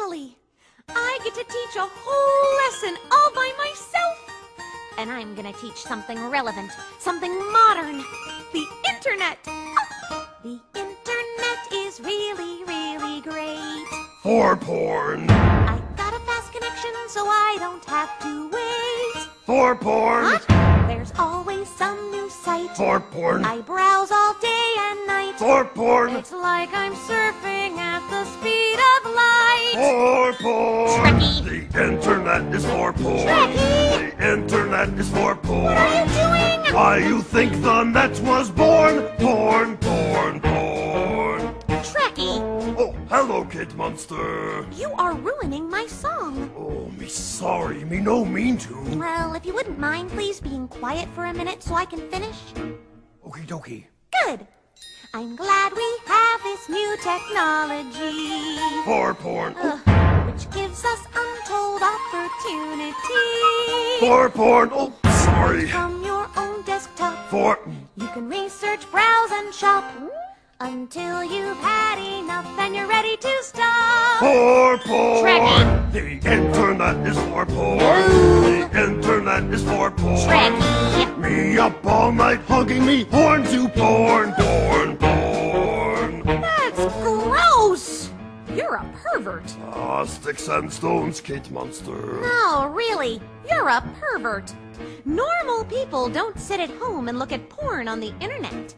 totally. I get to teach a whole lesson all by myself. And I'm gonna teach something relevant, something modern. The internet. The internet is really, really great. For porn. I got a fast connection so I don't have to wait. For porn. What? There's always some new site. For porn. I browse all day and night. For porn. It's like I'm surfing at the speed of light. For porn. Trekkie. The internet is for porn. Trekkie. The internet is for porn. What are you doing? Why you think the net was born? Porn, porn, porn. Trekkie, Oh, hello, Kid Monster. you are ruining my song. Oh, me sorry, me no mean to. Well, if you wouldn't mind, please being quiet for a minute so I can finish. Okie dokie. Good. I'm glad we have this new technology. For porn. Which gives us untold opportunity. For porn. Oh, sorry. From your own desktop, For. you can research, browse, and shop until you've had enough and you're ready to stop. For porn. Trekkie. The internet is for porn. The internet is for porn. Trekkie. Me up all night hugging me horn to porn, porn, porn. That's gross. You're a pervert. Ah, sticks and stones, Kid Monster. No, really, you're a pervert. Normal people don't sit at home and look at porn on the internet.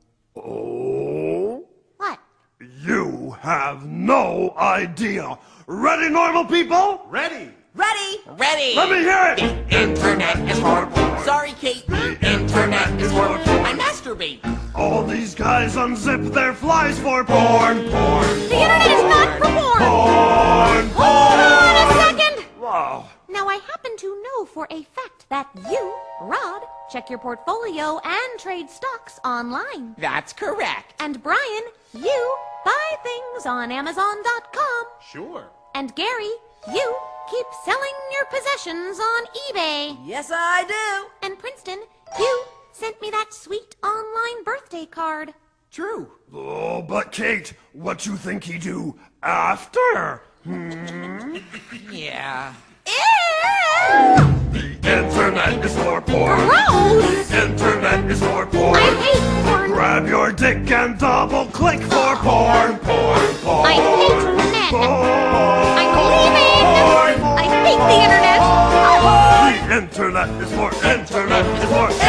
Oh? What? You have no idea. Ready, normal people? Ready! Ready? Ready! Let me hear it! Internet is for porn. Sorry, Kate. Internet is for porn. I masturbate. All these guys unzip their flies for porn, porn. The internet is not for porn. Porn, Hold on a second. Wow. Now, I happen to know for a fact that you, Rod, check your portfolio and trade stocks online. That's correct. And Brian, you buy things on Amazon.com. Sure. And Gary, you keep selling your possessions on eBay. Yes, I do. And Princeton, you sent me that sweet online birthday card. True. Oh, but Kate, what you think he do after? Yeah. Ew! The internet is for porn. Gross! The internet is for porn. I hate porn. Grab your dick and double click for porn, porn, porn. I hate men. Porn. I'm leaving. I hate the internet. The internet is for internet is for